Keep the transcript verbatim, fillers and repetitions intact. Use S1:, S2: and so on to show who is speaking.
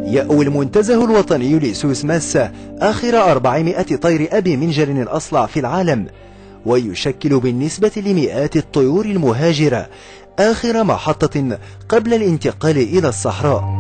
S1: يأوي المنتزه الوطني لسوس ماسة آخر أربعمائة طير أبي منجر الأصلع في العالم، ويشكل بالنسبة لمئات الطيور المهاجرة آخر محطة قبل الانتقال إلى الصحراء.